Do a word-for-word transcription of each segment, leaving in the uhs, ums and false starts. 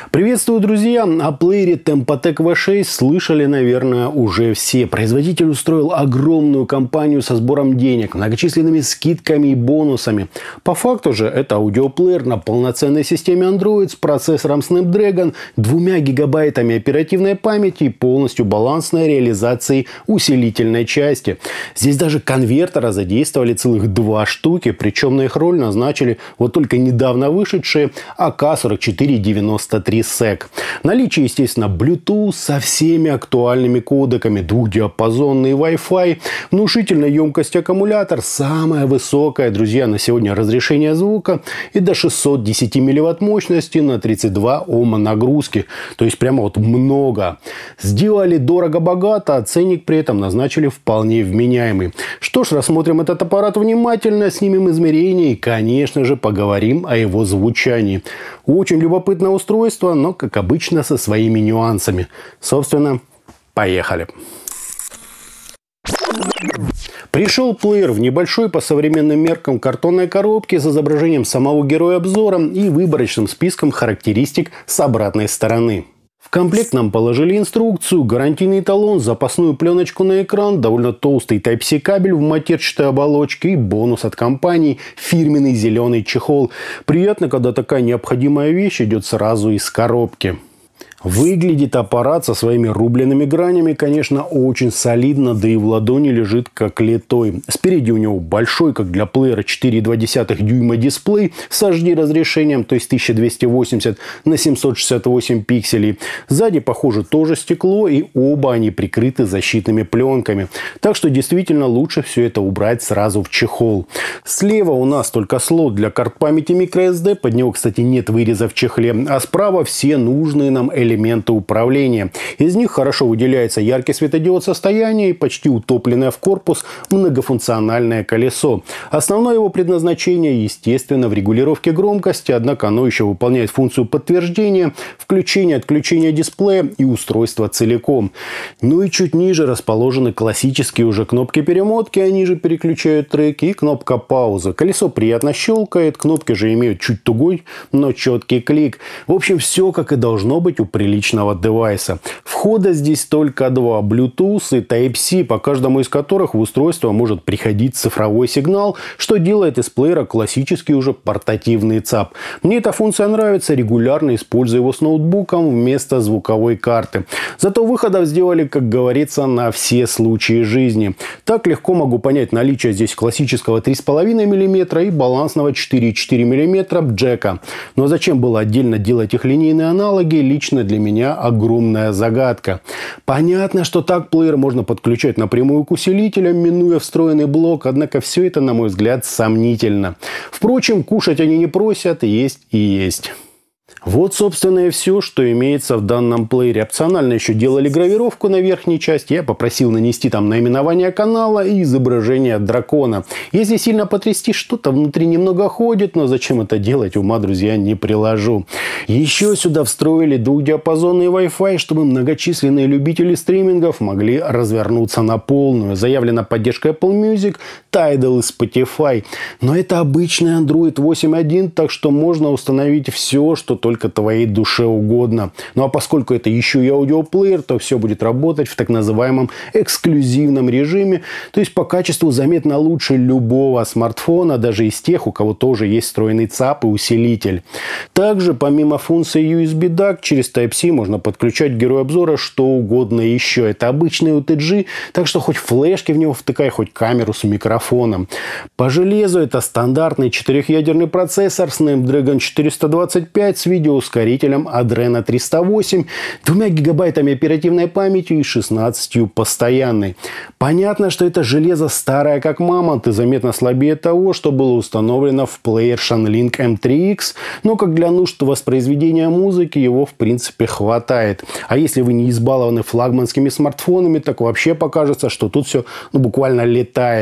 Приветствую, друзья! О плеере Tempotec ви шесть слышали, наверное, уже все. Производитель устроил огромную кампанию со сбором денег, многочисленными скидками и бонусами. По факту же это аудиоплеер на полноценной системе Android с процессором Snapdragon, двумя гигабайтами оперативной памяти и полностью балансной реализацией усилительной части. Здесь даже конвертера задействовали целых два штуки, причем на их роль назначили вот только недавно вышедшие эй кей сорок четыре девяносто три сэк. Наличие, естественно, Bluetooth со всеми актуальными кодеками, двухдиапазонный Wi-Fi, внушительная емкость аккумулятор, самая высокая, друзья, на сегодня разрешение звука и до шестисот десяти милливатт мощности на тридцать два Ома нагрузки. То есть прямо вот много. Сделали дорого-богато, а ценник при этом назначили вполне вменяемый. Что ж, рассмотрим этот аппарат внимательно, снимем измерения и, конечно же, поговорим о его звучании. Очень любопытное устройство, но, как обычно, со своими нюансами. Собственно, поехали. Пришел плеер в небольшой по современным меркам картонной коробке с изображением самого героя обзора и выборочным списком характеристик с обратной стороны. В комплект нам положили инструкцию, гарантийный талон, запасную пленочку на экран, довольно толстый тайп си кабель в матерчатой оболочке и бонус от компании – фирменный зеленый чехол. Приятно, когда такая необходимая вещь идет сразу из коробки. Выглядит аппарат со своими рубленными гранями, конечно, очень солидно, да и в ладони лежит как литой. Спереди у него большой, как для плеера, четыре и две десятых дюйма дисплей с эйч ди разрешением, то есть тысяча двести восемьдесят на семьсот шестьдесят восемь пикселей. Сзади, похоже, тоже стекло, и оба они прикрыты защитными пленками. Так что действительно лучше все это убрать сразу в чехол. Слева у нас только слот для карт памяти microSD, под него, кстати, нет выреза в чехле, а справа все нужные нам элементы. элементы управления. Из них хорошо выделяется яркий светодиод состояния и почти утопленное в корпус многофункциональное колесо. Основное его предназначение, естественно, в регулировке громкости, однако оно еще выполняет функцию подтверждения, включения, отключения дисплея и устройства целиком. Ну и чуть ниже расположены классические уже кнопки перемотки, они же переключают треки, и кнопка паузы. Колесо приятно щелкает, кнопки же имеют чуть тугой, но четкий клик. В общем, все как и должно быть у приличного девайса. Входа здесь только два: Bluetooth и тайп си, по каждому из которых в устройство может приходить цифровой сигнал, что делает из плеера классический уже портативный ЦАП. Мне эта функция нравится, регулярно использую его с ноутбуком вместо звуковой карты. Зато выходов сделали, как говорится, на все случаи жизни. Так легко могу понять наличие здесь классического три и пять миллиметра и балансного четыре и четыре миллиметра джека. Но зачем было отдельно делать их линейные аналоги, лично для меня огромная загадка. Понятно, что так плеер можно подключать напрямую к усилителям, минуя встроенный блок, однако все это, на мой взгляд, сомнительно. Впрочем, кушать они не просят, есть и есть. Вот, собственно, и все, что имеется в данном плеере. Опционально еще делали гравировку на верхней части. Я попросил нанести там наименование канала и изображение дракона. Если сильно потрясти, что-то внутри немного ходит, но зачем это делать, ума, друзья, не приложу. Еще сюда встроили двухдиапазонный Wi-Fi, чтобы многочисленные любители стримингов могли развернуться на полную. Заявлена поддержка Apple Music, Tidal и Spotify. Но это обычный Android восемь точка один, так что можно установить все, что только твоей душе угодно. Ну а поскольку это еще и аудиоплеер, то все будет работать в так называемом эксклюзивном режиме, то есть по качеству заметно лучше любого смартфона, даже из тех, у кого тоже есть встроенный ЦАП и усилитель. Также помимо функции ю эс би дак через тайп си можно подключать к герою обзора что угодно еще. Это обычный о ти джи, так что хоть флешки в него втыкай, хоть камеру с микрофоном. По железу это стандартный четырехъядерный процессор Snapdragon четыреста двадцать пять с видеоускорителем Adreno триста восемь, двумя гигабайтами оперативной памяти и шестнадцатью постоянной. Понятно, что это железо старое как мамонт и заметно слабее того, что было установлено в плеер Shanling эм три икс, но как для нужд воспроизведения музыки его в принципе хватает. А если вы не избалованы флагманскими смартфонами, так вообще покажется, что тут все ну, буквально летает.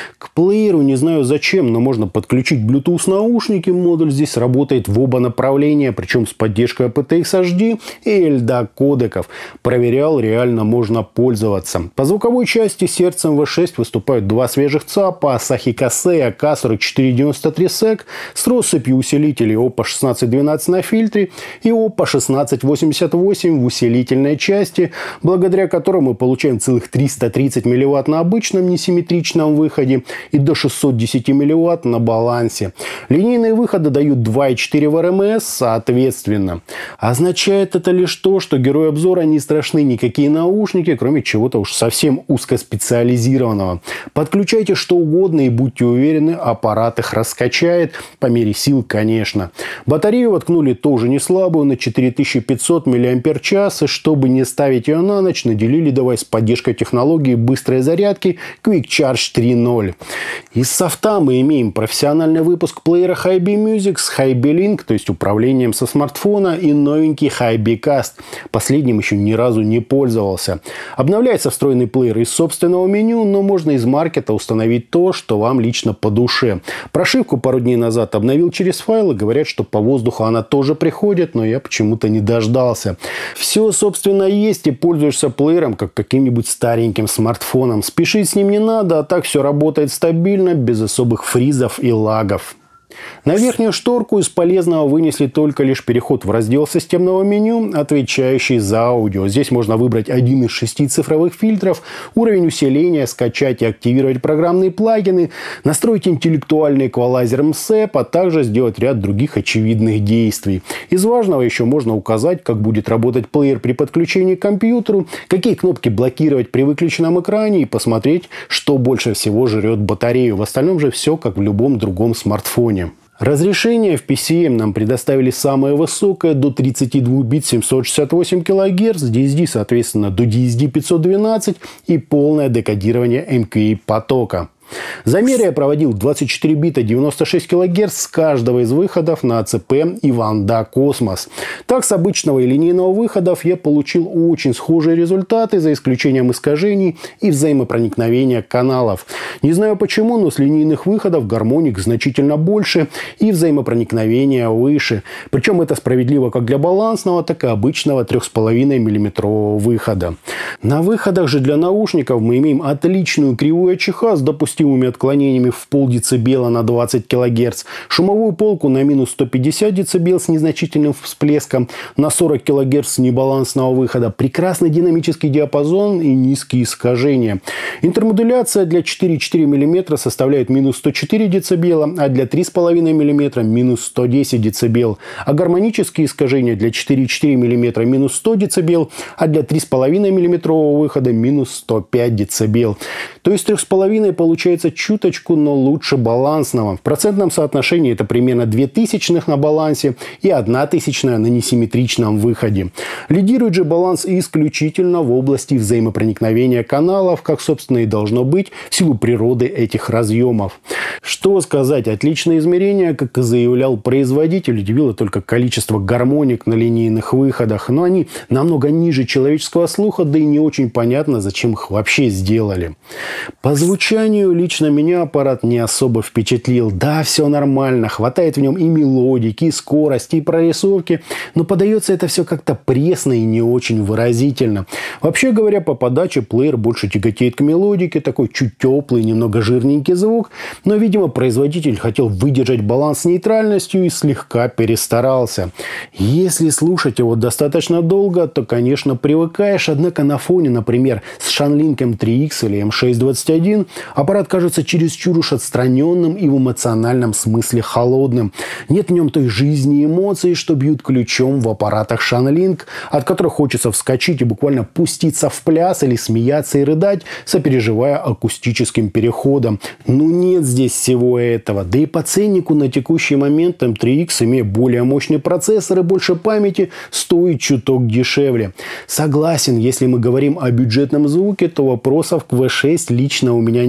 К плееру не знаю зачем, но можно подключить Bluetooth наушники. Модуль здесь работает в оба направления, причем с поддержкой эй пи ти экс эйч ди и эл ди кодеков. Проверял, реально можно пользоваться. По звуковой части сердцем ви шесть выступают два свежих ЦАПа Asahi Kasei эй кей сорок четыре девяносто три сэк с россыпью усилителей Oppo шестнадцать двенадцать на фильтре и Oppo шестнадцать восемьдесят восемь в усилительной части, благодаря которой мы получаем целых триста тридцать милливатт на обычном несимметричном выходе и до шестьсот десять милливатт на балансе. Линейные выходы дают два и четыре в эр эм эс соответственно. Означает это лишь то, что герою обзора не страшны никакие наушники, кроме чего-то уж совсем узкоспециализированного. Подключайте что угодно и будьте уверены, аппарат их раскачает по мере сил, конечно. Батарею воткнули тоже не слабую, на четыре тысячи пятьсот миллиампер-час, и чтобы не ставить ее на ночь, наделили девайс поддержкой технологии быстрой зарядки Quick Charge три ноль. Из софта мы имеем профессиональный выпуск плеера Hi-Би Music с Hi-Би Link, то есть управлением со смартфона, и новенький Hi-Би Cast. Последним еще ни разу не пользовался. Обновляется встроенный плеер из собственного меню, но можно из маркета установить то, что вам лично по душе. Прошивку пару дней назад обновил через файлы. Говорят, что по воздуху она тоже приходит, но я почему-то не дождался. Все, собственно, есть, и пользуешься плеером как каким-нибудь стареньким смартфоном. Спешить с ним не надо, а так все работает стабильно, без особых фризов и лагов. На верхнюю шторку из полезного вынесли только лишь переход в раздел системного меню, отвечающий за аудио. Здесь можно выбрать один из шести цифровых фильтров, уровень усиления, скачать и активировать программные плагины, настроить интеллектуальный эквалайзер эм эс и пи, а также сделать ряд других очевидных действий. Из важного еще можно указать, как будет работать плеер при подключении к компьютеру, какие кнопки блокировать при выключенном экране и посмотреть, что больше всего жрет батарею. В остальном же все как в любом другом смартфоне. Разрешение в пи си эм нам предоставили самое высокое, до тридцати двух бит семьсот шестьдесят восемь килогерц, ди эс ди соответственно до ди эс ди пятьсот двенадцать и полное декодирование эм кью эй потока. Замеры я проводил двадцать четыре бита девяносто шесть килогерц с каждого из выходов на эй си пи и Wanda Cosmos. Так, с обычного и линейного выходов я получил очень схожие результаты, за исключением искажений и взаимопроникновения каналов. Не знаю почему, но с линейных выходов гармоник значительно больше и взаимопроникновения выше. Причем это справедливо как для балансного, так и обычного три с половиной миллиметрового выхода. На выходах же для наушников мы имеем отличную кривую АЧХ с допустимым отклонениями в полдецибела на двадцать килогерц, шумовую полку на минус сто пятьдесят децибел с незначительным всплеском, на сорок килогерц небалансного выхода, прекрасный динамический диапазон и низкие искажения. Интермодуляция для четыре и четыре миллиметра составляет минус сто четыре децибела, а для три с половиной миллиметра минус сто десять децибел, а гармонические искажения для четыре и четыре миллиметра минус сто децибел, а для три с половиной миллиметрового выхода минус сто пять децибел. То есть три с половиной получается чуточку, но лучше балансного. В процентном соотношении это примерно две тысячных на балансе и одна тысячная на несимметричном выходе. Лидирует же баланс исключительно в области взаимопроникновения каналов, как, собственно, и должно быть в силу природы этих разъемов. Что сказать, отличное измерение, как и заявлял производитель, удивило только количество гармоник на линейных выходах, но они намного ниже человеческого слуха, да и не очень понятно, зачем их вообще сделали. По звучанию лично меня аппарат не особо впечатлил. Да, все нормально, хватает в нем и мелодики, и скорости, и прорисовки, но подается это все как-то пресно и не очень выразительно. Вообще говоря, по подаче плеер больше тяготеет к мелодике, такой чуть теплый, немного жирненький звук, но, видимо, производитель хотел выдержать баланс с нейтральностью и слегка перестарался. Если слушать его достаточно долго, то, конечно, привыкаешь, однако на фоне, например, с Shanlink эм три икс или эм шесть двадцать один аппарат кажется чересчур уж отстраненным и в эмоциональном смысле холодным. Нет в нем той жизни и эмоций, что бьют ключом в аппаратах Shanlink, от которых хочется вскочить и буквально пуститься в пляс или смеяться и рыдать, сопереживая акустическим переходом. Ну нет здесь всего этого. Да и по ценнику на текущий момент эм три икс, имея более мощный процессор и больше памяти, стоит чуток дешевле. Согласен, если мы говорим о бюджетном звуке, то вопросов к ви шесть лично у меня нет. Всякие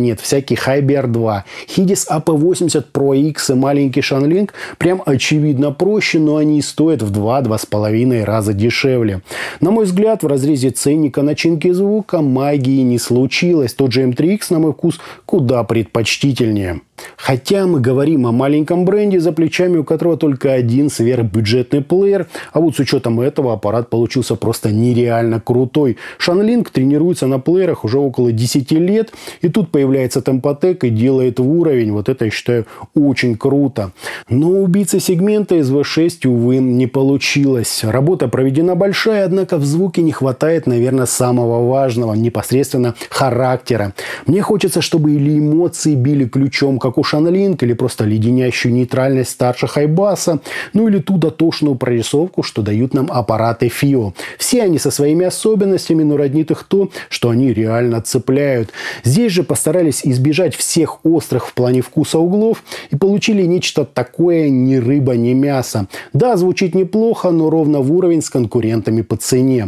всякий Hi Би Ар два, Hidis эй пи восемьдесят про икс и маленький Shanling прям очевидно проще, но они стоят в два-два с половиной раза дешевле. На мой взгляд, в разрезе ценника начинки звука магии не случилось. Тот же эм три икс, на мой вкус, куда предпочтительнее. Хотя мы говорим о маленьком бренде, за плечами у которого только один сверхбюджетный плеер, а вот с учетом этого аппарат получился просто нереально крутой. Shanling тренируется на плеерах уже около десяти лет, и тут появляется Tempotec и делает в уровень. Вот это, я считаю, очень круто. Но убийца сегмента из ви шесть, увы, не получилось. Работа проведена большая, однако в звуке не хватает, наверное, самого важного, непосредственно характера. Мне хочется, чтобы или эмоции били ключом, как у Shanling, или просто леденящую нейтральность старших айбаса, ну или ту дотошную прорисовку, что дают нам аппараты фио. Все они со своими особенностями, но роднит их то, что они реально цепляют. Здесь же постарались избежать всех острых в плане вкуса углов и получили нечто такое ни рыба, ни мясо. Да, звучит неплохо, но ровно в уровень с конкурентами по цене.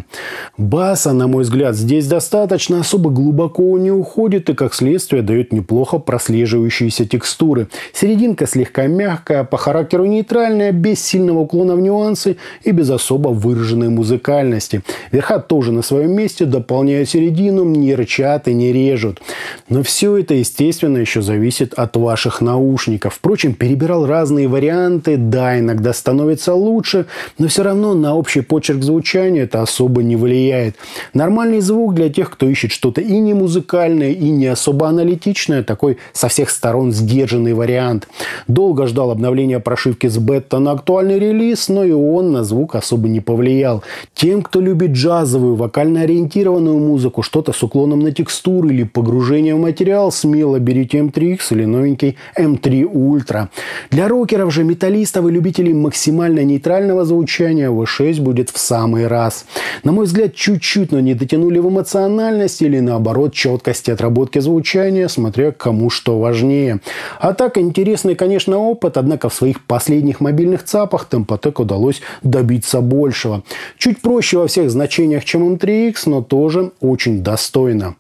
Баса, на мой взгляд, здесь достаточно, особо глубоко не уходит и, как следствие, дает неплохо прослеживающиеся текстуры. Серединка слегка мягкая, по характеру нейтральная, без сильного уклона в нюансы и без особо выраженной музыкальности. Верха тоже на своем месте, дополняют середину, не рычат и не режут. Но все это, естественно, еще зависит от ваших наушников. Впрочем, перебирал разные варианты, да, иногда становится лучше, но все равно на общий почерк звучания это особо не влияет. Нормальный звук для тех, кто ищет что-то и не музыкальное, и не особо аналитичное, такой со всех сторон сдержанный вариант. Долго ждал обновления прошивки с бета на актуальный релиз, но и он на звук особо не повлиял. Тем, кто любит джазовую, вокально-ориентированную музыку, что-то с уклоном на текстуры или погружение в материал, смело берите эм три икс или новенький эм три Ultra. Для рокеров же, металлистов и любителей максимально нейтрального звучания ви шесть будет в самый раз. На мой взгляд, чуть-чуть, но не дотянули в эмоциональности или наоборот четкости отработки звучания, смотря кому что важнее. А так, интересный, конечно, опыт, однако в своих последних мобильных ЦАПах Tempotec удалось добиться большего. Чуть проще во всех значениях, чем эм три икс, но тоже очень достойно.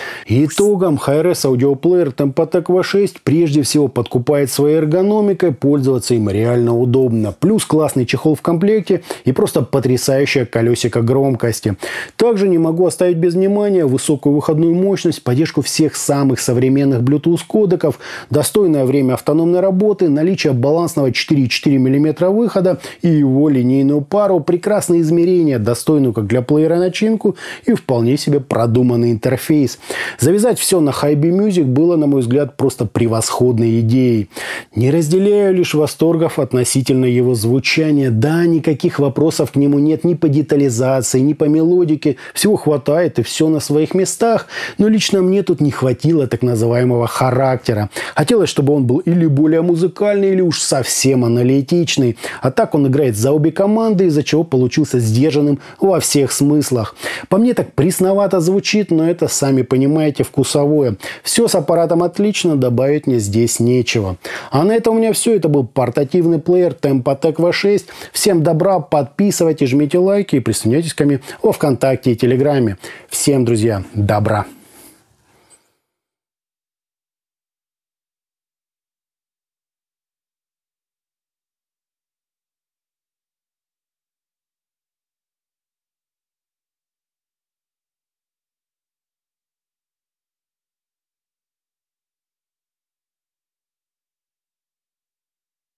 Итогом Hi-Res аудиоплеер Tempotec ви шесть прежде всего подкупает своей эргономикой, пользоваться им реально удобно. Плюс классный чехол в комплекте и просто потрясающее колесико громкости. Также не могу оставить без внимания высокую выходную мощность, поддержку всех самых современных Bluetooth кодеков, достойное время автономной работы, наличие балансного четыре и четыре десятых миллиметра выхода и его линейную пару, прекрасные измерения, достойную как для плеера начинку и вполне себе продуманный интерфейс. Завязать все на Hi Би Music было, на мой взгляд, просто превосходной идеей. Не разделяю лишь восторгов относительно его звучания. Да, никаких вопросов к нему нет ни по детализации, ни по мелодике. Всего хватает и все на своих местах. Но лично мне тут не хватило так называемого характера. Хотелось, чтобы он был или более музыкальный, или уж совсем аналитичный. А так он играет за обе команды, из-за чего получился сдержанным во всех смыслах. По мне так пресновато звучит, но это, сами понимаете, вкусовое. Все с аппаратом отлично, добавить мне здесь нечего. А на этом у меня все. Это был портативный плеер Tempotec ви шесть. Всем добра, подписывайтесь, жмите лайки и присоединяйтесь ко мне во ВКонтакте и Телеграме. Всем, друзья, добра!